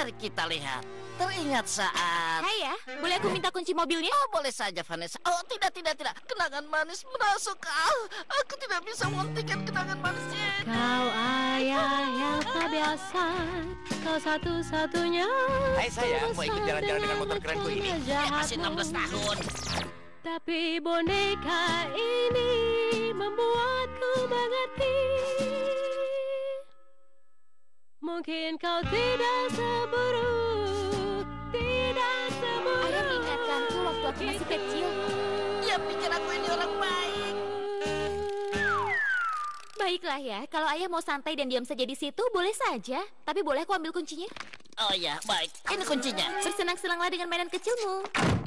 Mari kita lihat. Teringat saat... Hai ya, boleh aku minta kunci mobilnya? Oh, boleh saja, Vanessa. Oh, tidak. Kenangan manis merasuk. Aku tidak bisa menghentikan kenangan manisnya. Kau ayah yang tak biasa, kau satu-satunya. Hai sayang, mau ikut jalan-jalan dengan motor kerenku ini? Ya, masih 16 tahun. Tapi boneka ini membuatku mengerti. Mungkin kau tidak seburuk, tidak seburuk. Ayah mengingatkanku waktu aku masih kecil. Dia pikir aku ini orang baik. Baiklah ya, kalau ayah mau santai dan diam saja di situ, boleh saja. Tapi boleh aku ambil kuncinya? Oh ya, baik. Ini kuncinya. Bersenang-senanglah dengan mainan kecilmu.